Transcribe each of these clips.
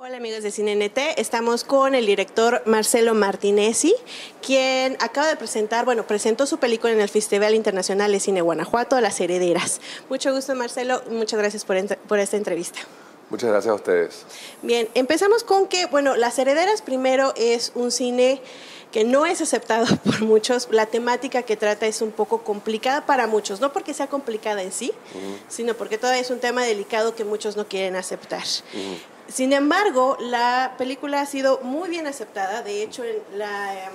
Hola amigos de Cine NT, estamos con el director Marcelo Martinezzi, quien acaba de presentar, presentó su película en el Festival Internacional de Cine Guanajuato, Las Herederas. Mucho gusto Marcelo, muchas gracias por esta entrevista. Muchas gracias a ustedes. Bien, empezamos con que, Las Herederas primero es un cine que no es aceptado por muchos. La temática que trata es un poco complicada para muchos, no porque sea complicada en sí, sino porque todavía es un tema delicado que muchos no quieren aceptar. Sin embargo, la película ha sido muy bien aceptada. De hecho, en la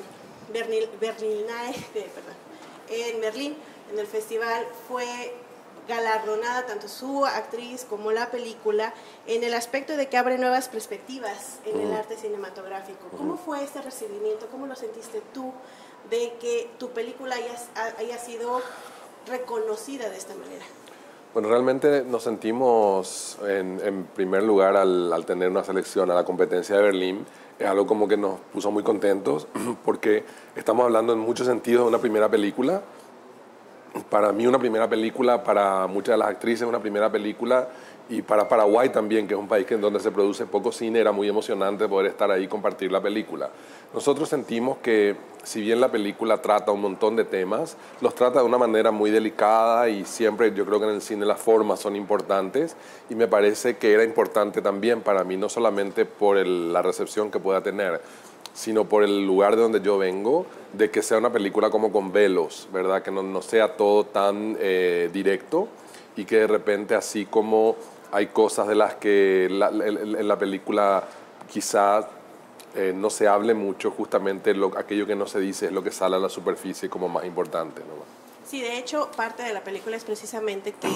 en Berlín, en el festival, fue galardonada tanto su actriz como la película en el aspecto de que abre nuevas perspectivas en el arte cinematográfico. ¿Cómo fue este recibimiento? ¿Cómo lo sentiste tú de que tu película haya sido reconocida de esta manera? Bueno, realmente nos sentimos en primer lugar al tener una selección a la competencia de Berlín. Es algo como que nos puso muy contentos porque estamos hablando en muchos sentidos de una primera película. Para mí una primera película, para muchas de las actrices una primera película, y para Paraguay también, que es un país en donde se produce poco cine, era muy emocionante poder estar ahí y compartir la película. Nosotros sentimos que si bien la película trata un montón de temas, los trata de una manera muy delicada y siempre yo creo que en el cine las formas son importantes, y me parece que era importante también para mí, no solamente por la recepción que pueda tener, sino por el lugar de donde yo vengo, de que sea una película como con velos, ¿verdad? Que no sea todo tan directo, y que de repente, así como hay cosas de las que en la película quizás no se hable mucho, justamente aquello que no se dice es lo que sale a la superficie como más importante, ¿no? Sí, de hecho, parte de la película es precisamente que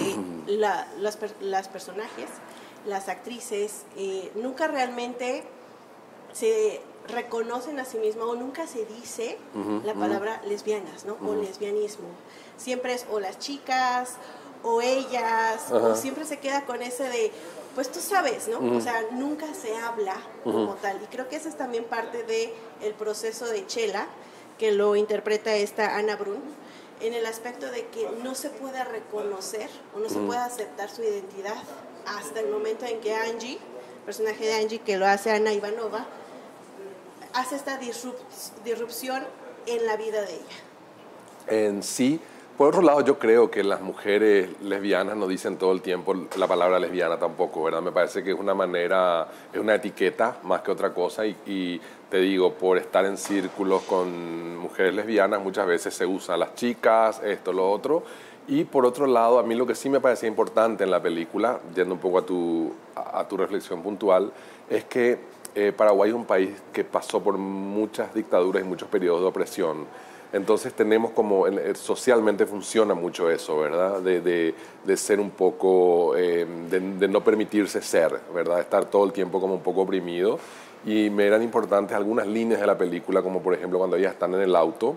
las personajes, las actrices, nunca realmente se reconocen a sí mismas, o nunca se dice la palabra lesbianas, ¿no? O lesbianismo. Siempre es o las chicas o ellas, o siempre se queda con ese de, pues tú sabes, ¿no? O sea, nunca se habla como tal. Y creo que esa es también parte del proceso de Chela, que lo interpreta esta Ana Brun, en el aspecto de que no se puede reconocer o no se puede aceptar su identidad hasta el momento en que Angie, el personaje de Angie, que lo hace Ana Ivanova, hace esta disrupción en la vida de ella. En sí, por otro lado, yo creo que las mujeres lesbianas no dicen todo el tiempo la palabra lesbiana tampoco, ¿verdad? Me parece que es una manera, es una etiqueta más que otra cosa, y te digo, por estar en círculos con mujeres lesbianas muchas veces se usa las chicas, esto, lo otro. Y por otro lado, a mí lo que sí me parecía importante en la película, yendo un poco a tu reflexión puntual, es que Paraguay es un país que pasó por muchas dictaduras y muchos periodos de opresión. Entonces tenemos como, socialmente funciona mucho eso, ¿verdad? De ser un poco, de no permitirse ser, ¿verdad? Estar todo el tiempo como un poco oprimido. Y me eran importantes algunas líneas de la película, como por ejemplo cuando ellas están en el auto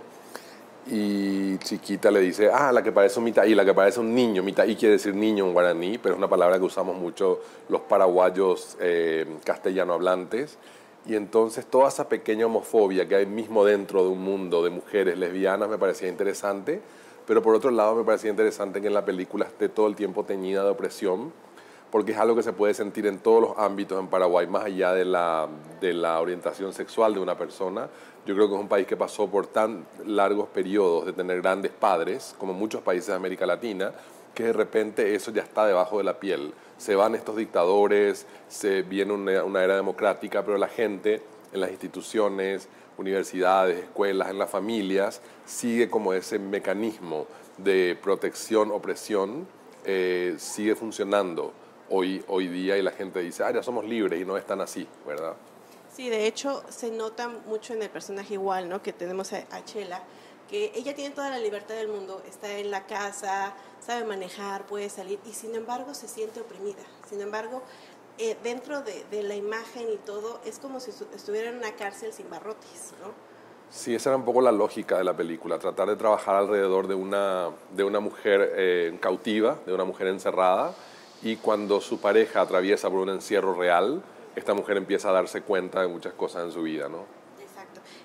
y Chiquita le dice, la que parece un mitaí, la que parece un niño. Mitaí quiere decir niño en guaraní, pero es una palabra que usamos mucho los paraguayos castellano hablantes. Y entonces toda esa pequeña homofobia que hay mismo dentro de un mundo de mujeres lesbianas me parecía interesante, pero por otro lado me parecía interesante que en la película esté todo el tiempo teñida de opresión, porque es algo que se puede sentir en todos los ámbitos en Paraguay, más allá de la orientación sexual de una persona. Yo creo que es un país que pasó por tan largos periodos de tener grandes padres, como muchos países de América Latina, que de repente eso ya está debajo de la piel. Se van estos dictadores, se viene una era democrática, pero la gente en las instituciones, universidades, escuelas, en las familias, sigue como ese mecanismo de protección, opresión, sigue funcionando hoy día, y la gente dice, ya somos libres, y no es tan así, ¿verdad? Sí, de hecho se nota mucho en el personaje igual, ¿no? Que tenemos a Chela, que ella tiene toda la libertad del mundo, está en la casa, sabe manejar, puede salir, y sin embargo se siente oprimida. Sin embargo, dentro de la imagen y todo, es como si estuviera en una cárcel sin barrotes, ¿no? Sí, esa era un poco la lógica de la película, tratar de trabajar alrededor de una mujer cautiva, de una mujer encerrada, y cuando su pareja atraviesa por un encierro real, esta mujer empieza a darse cuenta de muchas cosas en su vida, ¿no? Exacto.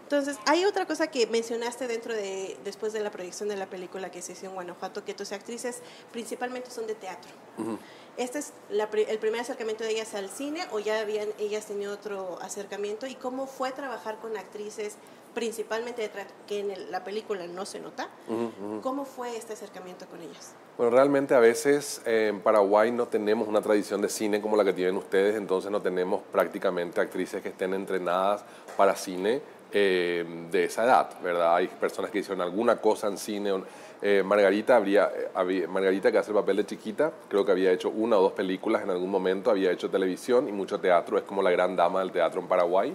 Entonces, hay otra cosa que mencionaste después de la proyección de la película que se hizo en Guanajuato, que tus actrices principalmente son de teatro. ¿Este es el primer acercamiento de ellas al cine o ya habían ellas tenido otro acercamiento? ¿Y cómo fue trabajar con actrices principalmente de teatro, que en la película no se nota? ¿Cómo fue este acercamiento con ellas? Bueno, realmente a veces en Paraguay no tenemos una tradición de cine como la que tienen ustedes, entonces no tenemos prácticamente actrices que estén entrenadas para cine de esa edad, ¿verdad? Hay personas que hicieron alguna cosa en cine. Margarita, Margarita, que hace el papel de chiquita, creo que había hecho 1 o 2 películas en algún momento, había hecho televisión y mucho teatro, es como la gran dama del teatro en Paraguay.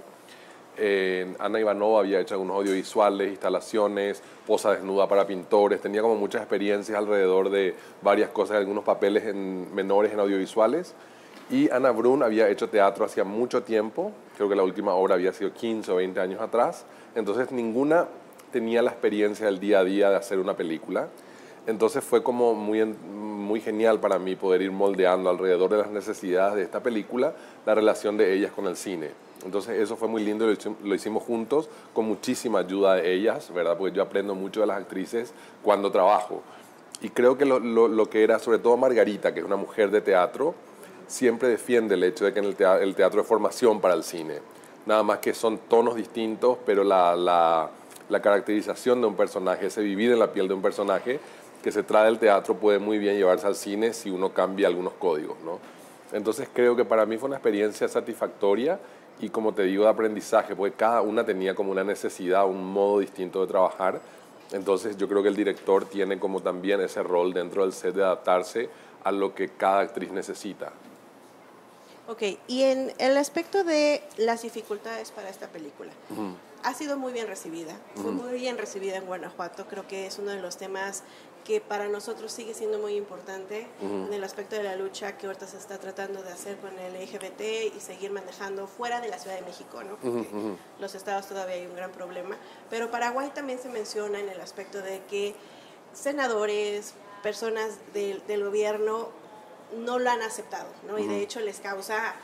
Ana Ivanova había hecho algunos audiovisuales, instalaciones, posa desnuda para pintores, tenía como muchas experiencias alrededor de varias cosas, algunos papeles menores en audiovisuales. Y Ana Brun había hecho teatro hacía mucho tiempo, creo que la última obra había sido 15 o 20 años atrás, entonces ninguna tenía la experiencia del día a día de hacer una película. Entonces fue como muy genial para mí poder ir moldeando alrededor de las necesidades de esta película la relación de ellas con el cine. Entonces eso fue muy lindo, lo hicimos juntos con muchísima ayuda de ellas, ¿verdad? Porque yo aprendo mucho de las actrices cuando trabajo. Y creo que lo que era, sobre todo Margarita, que es una mujer de teatro, siempre defiende el hecho de que el teatro es formación para el cine. Nada más que son tonos distintos, pero la caracterización de un personaje, ese vivir en la piel de un personaje que se trae del teatro puede muy bien llevarse al cine si uno cambia algunos códigos, ¿no? Entonces creo que para mí fue una experiencia satisfactoria y, como te digo, de aprendizaje, porque cada una tenía como una necesidad, un modo distinto de trabajar. Entonces yo creo que el director tiene como también ese rol dentro del set de adaptarse a lo que cada actriz necesita. Ok, y en el aspecto de las dificultades para esta película, ha sido muy bien recibida, fue muy bien recibida en Guanajuato, creo que es uno de los temas que para nosotros sigue siendo muy importante en el aspecto de la lucha que ahorita se está tratando de hacer con el LGBT y seguir manejando fuera de la Ciudad de México, ¿no? Porque los estados todavía hay un gran problema, pero Paraguay también se menciona en el aspecto de que senadores, personas del gobierno no lo han aceptado, ¿no? Y de hecho les causa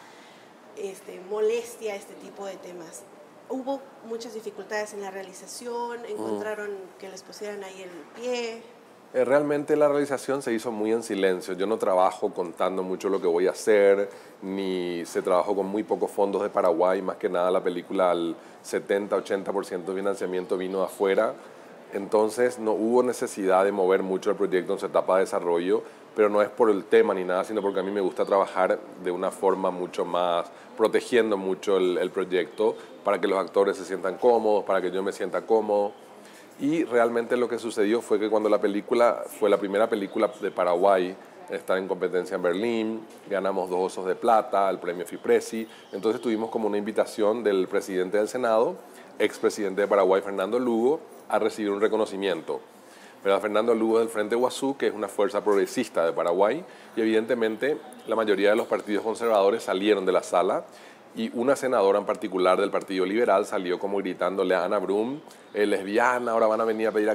molestia este tipo de temas. Hubo muchas dificultades en la realización, encontraron que les pusieran ahí el pie. Realmente la realización se hizo muy en silencio. Yo no trabajo contando mucho lo que voy a hacer, ni se trabajó con muy pocos fondos de Paraguay. Más que nada la película, al 70-80% de financiamiento vino de afuera. Entonces no hubo necesidad de mover mucho el proyecto en su etapa de desarrollo, pero no es por el tema ni nada, sino porque a mí me gusta trabajar de una forma mucho más, protegiendo mucho el proyecto para que los actores se sientan cómodos, para que yo me sienta cómodo. Y realmente lo que sucedió fue que cuando la película fue la primera película de Paraguay en estar en competencia en Berlín, ganamos 2 Osos de Plata, el premio FIPRESI, entonces tuvimos como una invitación del presidente del Senado, expresidente de Paraguay, Fernando Lugo, a recibir un reconocimiento. Pero Fernando Lugo del Frente Guazú, que es una fuerza progresista de Paraguay, y evidentemente la mayoría de los partidos conservadores salieron de la sala, y una senadora en particular del Partido Liberal salió como gritándole a Ana Brum, lesbiana, ahora van a venir a pedir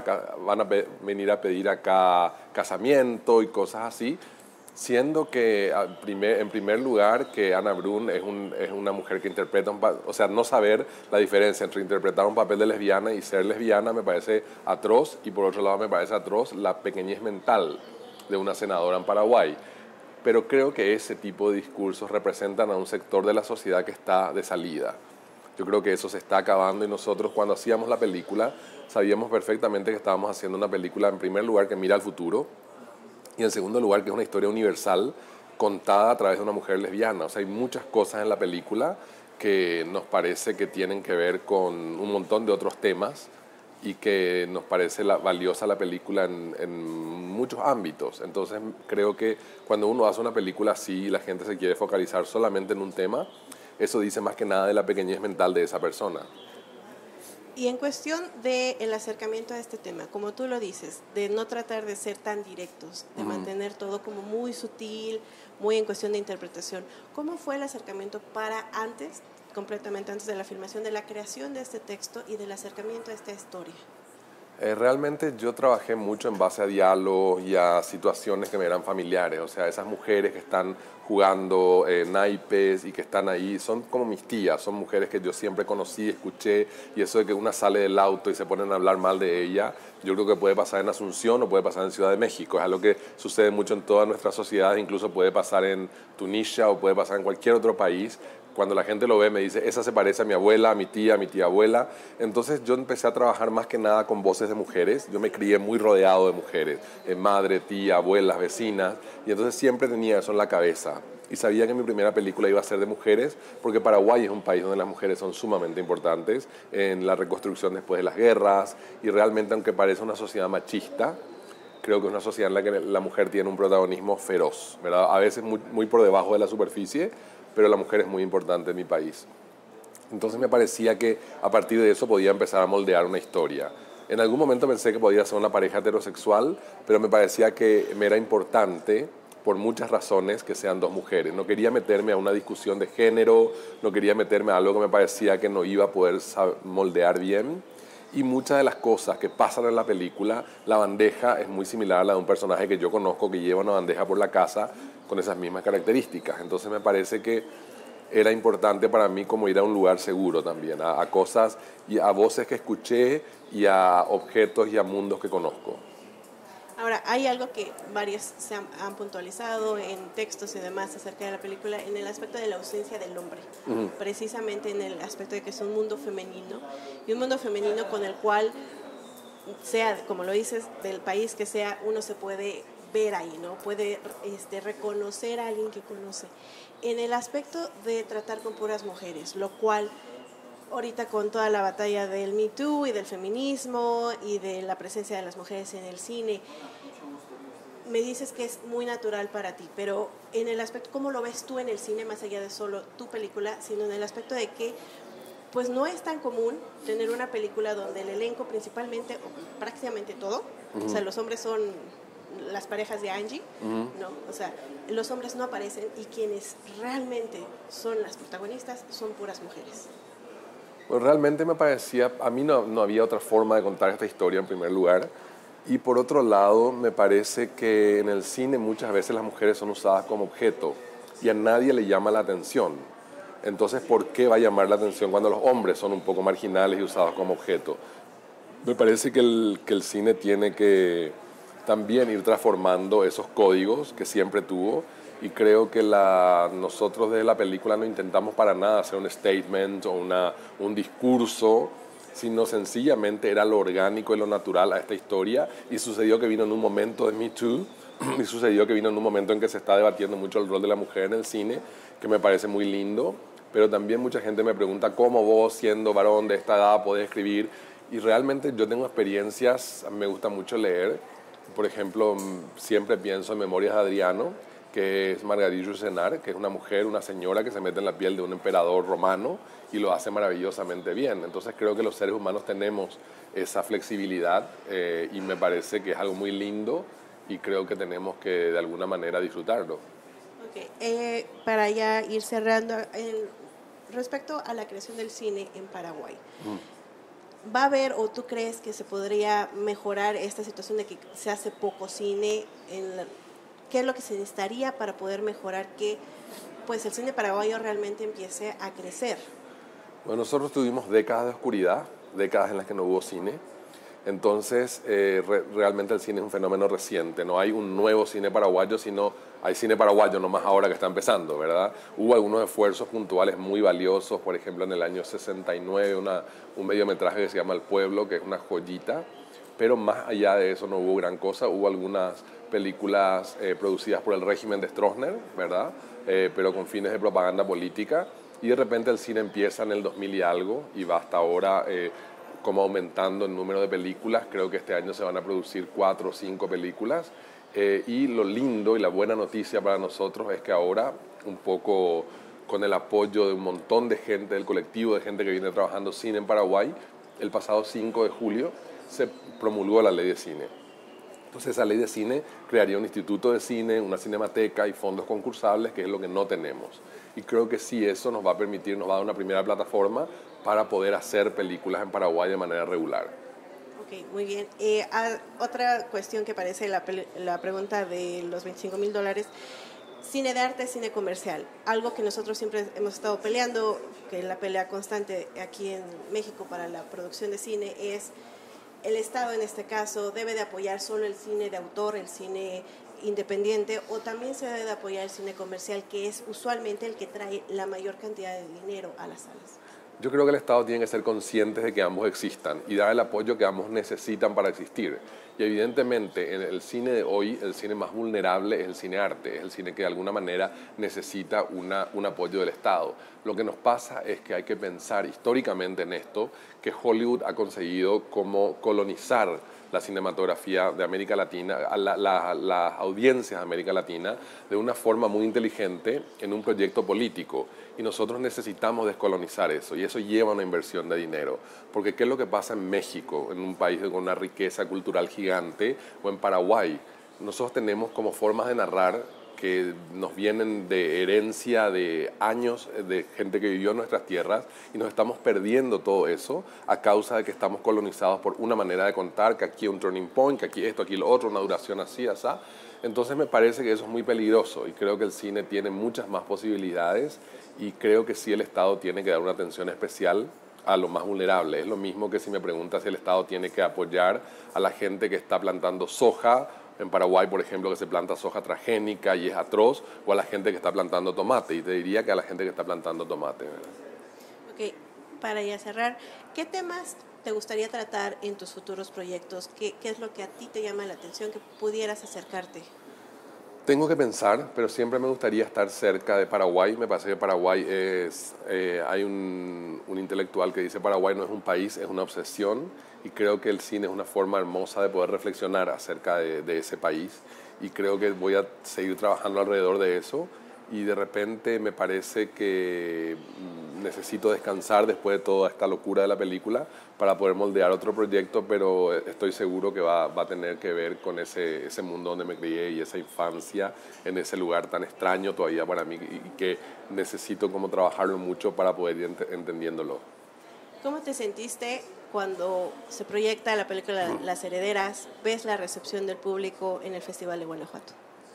acá casamiento y cosas así, siendo que en primer lugar que Ana Brun es una mujer que interpreta o sea, no saber la diferencia entre interpretar un papel de lesbiana y ser lesbiana me parece atroz, y por otro lado me parece atroz la pequeñez mental de una senadora en Paraguay. Pero creo que ese tipo de discursos representan a un sector de la sociedad que está de salida. Yo creo que eso se está acabando, y nosotros cuando hacíamos la película sabíamos perfectamente que estábamos haciendo una película en primer lugar que mira al futuro, y en segundo lugar que es una historia universal contada a través de una mujer lesbiana. O sea, hay muchas cosas en la película que nos parece que tienen que ver con un montón de otros temas y que nos parece valiosa la película en muchos ámbitos. Entonces creo que cuando uno hace una película así y la gente se quiere focalizar solamente en un tema, eso dice más que nada de la pequeñez mental de esa persona. Y en cuestión del acercamiento a este tema, como tú lo dices, de no tratar de ser tan directos, de mantener todo como muy sutil, muy en cuestión de interpretación, ¿cómo fue el acercamiento completamente antes de la filmación, de la creación de este texto y del acercamiento a esta historia? Realmente yo trabajé mucho en base a diálogos y a situaciones que me eran familiares, o sea, esas mujeres que están jugando naipes y que están ahí, son como mis tías, son mujeres que yo siempre conocí, escuché, y eso de que una sale del auto y se ponen a hablar mal de ella, yo creo que puede pasar en Asunción o puede pasar en Ciudad de México, es algo que sucede mucho en todas nuestras sociedades, incluso puede pasar en Tunisia o puede pasar en cualquier otro país. Cuando la gente lo ve me dice, esa se parece a mi abuela, a mi tía abuela. Entonces yo empecé a trabajar más que nada con voces de mujeres. Yo me crié muy rodeado de mujeres, madre, tía, abuelas, vecinas. Y entonces siempre tenía eso en la cabeza. Y sabía que mi primera película iba a ser de mujeres, porque Paraguay es un país donde las mujeres son sumamente importantes en la reconstrucción después de las guerras. Y realmente, aunque parece una sociedad machista, creo que es una sociedad en la que la mujer tiene un protagonismo feroz, ¿verdad? A veces muy por debajo de la superficie, pero la mujer es muy importante en mi país. Entonces me parecía que a partir de eso podía empezar a moldear una historia. En algún momento pensé que podía ser una pareja heterosexual, pero me parecía que me era importante, por muchas razones, que sean dos mujeres. No quería meterme a una discusión de género, no quería meterme a algo que me parecía que no iba a poder moldear bien. Y muchas de las cosas que pasan en la película, la bandeja es muy similar a la de un personaje que yo conozco que lleva una bandeja por la casa con esas mismas características. Entonces me parece que era importante para mí como ir a un lugar seguro también, a cosas y a voces que escuché y a objetos y a mundos que conozco. Ahora, hay algo que varios han puntualizado en textos y demás acerca de la película en el aspecto de la ausencia del hombre, precisamente en el aspecto de que es un mundo femenino, y un mundo femenino con el cual, sea, como lo dices, del país que sea, uno se puede ver ahí, ¿no? Puede reconocer a alguien que conoce. En el aspecto de tratar con puras mujeres, lo cual ahorita con toda la batalla del Me Too y del feminismo y de la presencia de las mujeres en el cine, me dices que es muy natural para ti, pero en el aspecto, ¿cómo lo ves tú en el cine, más allá de solo tu película, sino en el aspecto de que pues no es tan común tener una película donde el elenco principalmente, o prácticamente todo, o sea, los hombres son las parejas de Angie, ¿no? O sea, los hombres no aparecen y quienes realmente son las protagonistas son puras mujeres. Pues realmente me parecía, a mí no había otra forma de contar esta historia en primer lugar. Y por otro lado, me parece que en el cine muchas veces las mujeres son usadas como objeto y a nadie le llama la atención. Entonces, ¿por qué va a llamar la atención cuando los hombres son un poco marginales y usados como objeto? Me parece que el cine tiene que también ir transformando esos códigos que siempre tuvo, y creo que nosotros desde la película no intentamos para nada hacer un statement o un discurso, sino sencillamente era lo orgánico y lo natural a esta historia, y sucedió que vino en un momento de Me Too, y sucedió que vino en un momento en que se está debatiendo mucho el rol de la mujer en el cine, que me parece muy lindo, pero también mucha gente me pregunta cómo vos, siendo varón de esta edad, podés escribir, y realmente yo tengo experiencias, me gusta mucho leer. Por ejemplo, siempre pienso en Memorias de Adriano, que es Margarita Yourcenar, que es una mujer, una señora que se mete en la piel de un emperador romano y lo hace maravillosamente bien. Entonces creo que los seres humanos tenemos esa flexibilidad y me parece que es algo muy lindo y creo que tenemos que de alguna manera disfrutarlo. Okay. Para ya ir cerrando, respecto a la creación del cine en Paraguay, ¿va a haber o tú crees que se podría mejorar esta situación de que se hace poco cine? ¿Qué es lo que se necesitaría para poder mejorar que pues el cine paraguayo realmente empiece a crecer? Bueno, nosotros tuvimos décadas de oscuridad, décadas en las que no hubo cine. Entonces, realmente el cine es un fenómeno reciente. No hay un nuevo cine paraguayo, sino hay cine paraguayo nomás ahora que está empezando, ¿verdad? Hubo algunos esfuerzos puntuales muy valiosos. Por ejemplo, en el año 69, un mediometraje que se llama El Pueblo, que es una joyita. Pero más allá de eso no hubo gran cosa. Hubo algunas películas producidas por el régimen de Stroessner, ¿verdad? Pero con fines de propaganda política. Y de repente el cine empieza en el 2000 y algo y va hasta ahora como aumentando el número de películas. Creo que este año se van a producir 4 o 5 películas. Y lo lindo y la buena noticia para nosotros es que ahora, un poco con el apoyo de un montón de gente, del colectivo de gente que viene trabajando cine en Paraguay, el pasado 5 de julio se promulgó la ley de cine. Entonces esa ley de cine crearía un instituto de cine, una cinemateca y fondos concursables, que es lo que no tenemos. Y creo que sí, eso nos va a permitir, nos va a dar una primera plataforma para poder hacer películas en Paraguay de manera regular. Ok, muy bien. Otra cuestión que parece la pregunta de los $25,000. cine de arte, cine comercial. Algo que nosotros siempre hemos estado peleando, que la pelea constante aquí en México para la producción de cine es el Estado en este caso debe de apoyar solo el cine de autor, el cine independiente, o también se debe de apoyar el cine comercial, que es usualmente el que trae la mayor cantidad de dinero a las salas. Yo creo que el Estado tiene que ser consciente de que ambos existan y dar el apoyo que ambos necesitan para existir. Y evidentemente en el cine de hoy, el cine más vulnerable es el cine arte, es el cine que de alguna manera necesita un apoyo del Estado. Lo que nos pasa es que hay que pensar históricamente en esto, que Hollywood ha conseguido como colonizar la cinematografía de América Latina, las audiencias de América Latina, de una forma muy inteligente en un proyecto político. Y nosotros necesitamos descolonizar eso, y eso lleva a una inversión de dinero. Porque ¿qué es lo que pasa en México, en un país con una riqueza cultural gigante, o en Paraguay? Nosotros tenemos como formas de narrar que nos vienen de herencia de años de gente que vivió en nuestras tierras, y nos estamos perdiendo todo eso a causa de que estamos colonizados por una manera de contar, que aquí un turning point, que aquí esto, aquí lo otro, una duración así, así. Entonces me parece que eso es muy peligroso, y creo que el cine tiene muchas más posibilidades, y creo que sí el Estado tiene que dar una atención especial a lo más vulnerable. Es lo mismo que si me preguntas si el Estado tiene que apoyar a la gente que está plantando soja en Paraguay, por ejemplo, que se planta soja transgénica y es atroz, o a la gente que está plantando tomate. Y te diría que a la gente que está plantando tomate, ¿verdad? Ok, para ya cerrar, ¿qué temas te gustaría tratar en tus futuros proyectos? ¿Qué es lo que a ti te llama la atención que pudieras acercarte? Tengo que pensar, pero siempre me gustaría estar cerca de Paraguay. Me parece que Paraguay es... hay un intelectual que dice Paraguay no es un país, es una obsesión, y creo que el cine es una forma hermosa de poder reflexionar acerca de ese país, y creo que voy a seguir trabajando alrededor de eso, y de repente me parece que necesito descansar después de toda esta locura de la película para poder moldear otro proyecto, pero estoy seguro que va a tener que ver con ese mundo donde me crié y esa infancia en ese lugar tan extraño todavía para mí, y que necesito como trabajarlo mucho para poder ir entendiéndolo. ¿Cómo te sentiste cuando se proyecta la película Las Herederas? ¿Ves la recepción del público en el Festival de Guanajuato?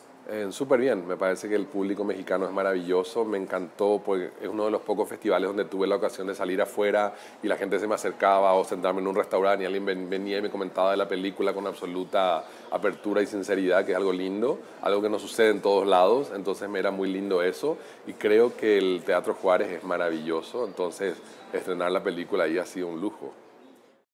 Súper bien, me parece que el público mexicano es maravilloso, me encantó porque es uno de los pocos festivales donde tuve la ocasión de salir afuera y la gente se me acercaba, o sentarme en un restaurante y alguien venía y me comentaba de la película con absoluta apertura y sinceridad, que es algo lindo, algo que no sucede en todos lados. Entonces me era muy lindo eso, y creo que el Teatro Juárez es maravilloso, entonces estrenar la película ahí ha sido un lujo.